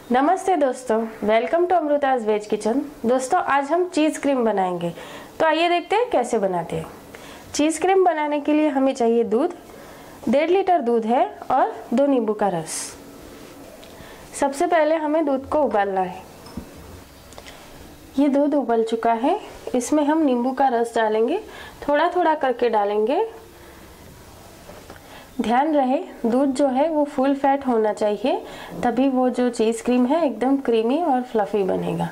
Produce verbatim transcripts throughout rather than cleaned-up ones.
नमस्ते दोस्तों, welcome to Amrita's veg kitchen. दोस्तों आज हम चीज़ क्रीम बनाएंगे, तो आइए देखते हैं कैसे बनाते हैं। चीज़ क्रीम बनाने के लिए हमें चाहिए दूध, डेढ़ लीटर दूध है और दो नींबू का रस। सबसे पहले हमें दूध को उबालना है। ये दूध उबल चुका है, इसमें हम नींबू का रस डालेंगे, थोड़ा थोड़ा करके डालेंगे। ध्यान रहे दूध जो है वो फुल फैट होना चाहिए, तभी वो जो चीज़ क्रीम है एकदम क्रीमी और फ्लफी बनेगा।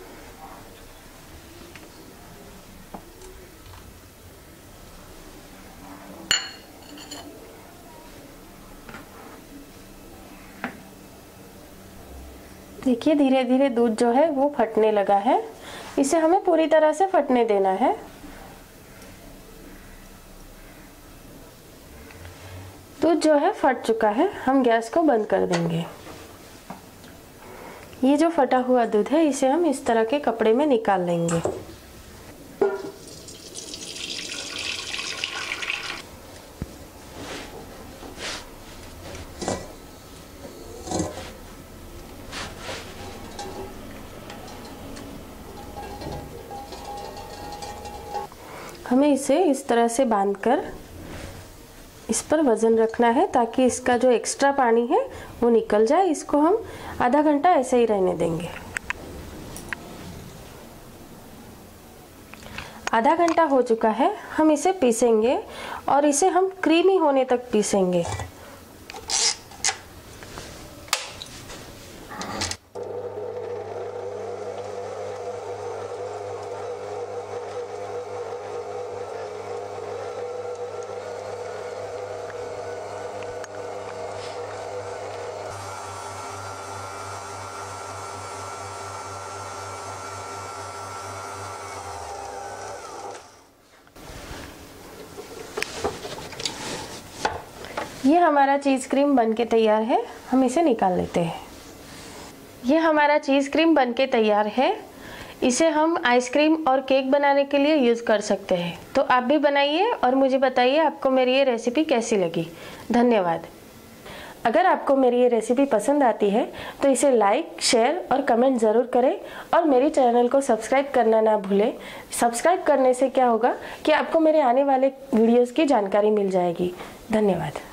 देखिए धीरे धीरे दूध जो है वो फटने लगा है, इसे हमें पूरी तरह से फटने देना है। दूध जो है फट चुका है, हम गैस को बंद कर देंगे। ये जो फटा हुआ दूध है इसे हम इस तरह के कपड़े में निकाल लेंगे। हमें इसे इस तरह से बांधकर इस पर वज़न रखना है ताकि इसका जो एक्स्ट्रा पानी है वो निकल जाए। इसको हम आधा घंटा ऐसे ही रहने देंगे। आधा घंटा हो चुका है, हम इसे पीसेंगे और इसे हम क्रीमी होने तक पीसेंगे। ये हमारा चीज़ क्रीम बनके तैयार है, हम इसे निकाल लेते हैं। ये हमारा चीज़ क्रीम बनके तैयार है, इसे हम आइसक्रीम और केक बनाने के लिए यूज़ कर सकते हैं। तो आप भी बनाइए और मुझे बताइए आपको मेरी ये रेसिपी कैसी लगी। धन्यवाद। अगर आपको मेरी ये रेसिपी पसंद आती है तो इसे लाइक, शेयर और कमेंट ज़रूर करें और मेरे चैनल को सब्सक्राइब करना ना भूलें। सब्सक्राइब करने से क्या होगा कि आपको मेरे आने वाले वीडियोज़ की जानकारी मिल जाएगी। धन्यवाद।